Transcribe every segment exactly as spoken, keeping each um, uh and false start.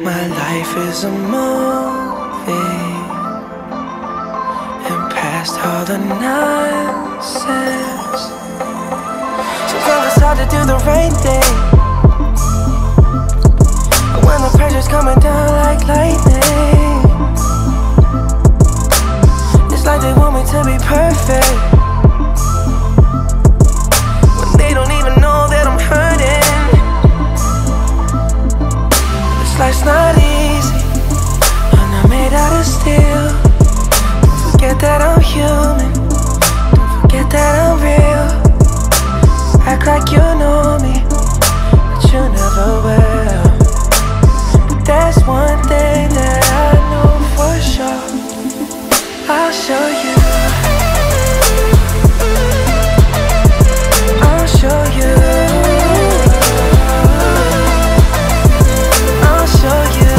My life is a movie, and past all the nonsense. Sometimes it's hard to do the right thing, but when the pressure's coming down like lightning, it's like they want me to be perfect, when they don't even know that I'm hurting. This life's not easy, I'm not made out of steel. Don't forget that I'm human, don't forget that I'm real. Act like you know me, but you never will. But there's one thing that I know for sure, I'll show you, I'll show you, I'll show you,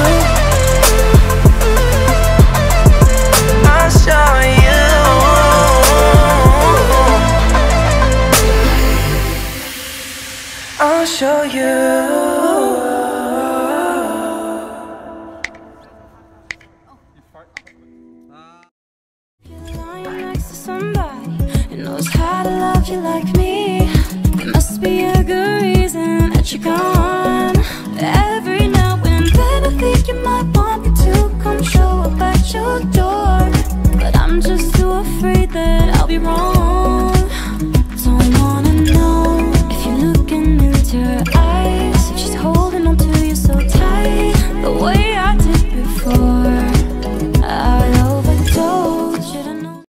I'll show you, I'll show you. Somebody who knows how to love you like me. It must be a good